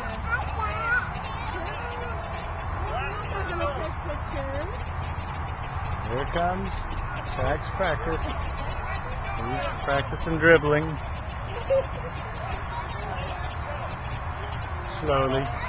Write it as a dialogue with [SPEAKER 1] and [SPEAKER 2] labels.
[SPEAKER 1] Here comes Jack's practice. He's practicing dribbling. Slowly.